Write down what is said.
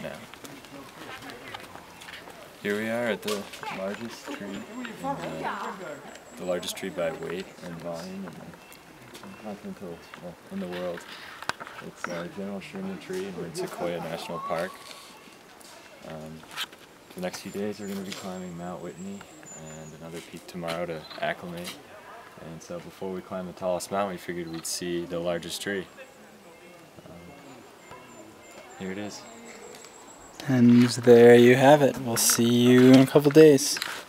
now. Here we are at the largest tree, the largest tree by weight and volume in the world. It's General Sherman tree in Sequoia National Park. The next few days we're going to be climbing Mount Whitney and another peak tomorrow to acclimate. And so before we climb the tallest mountain, we figured we'd see the largest tree. Here it is. And there you have it. We'll see you in a couple days.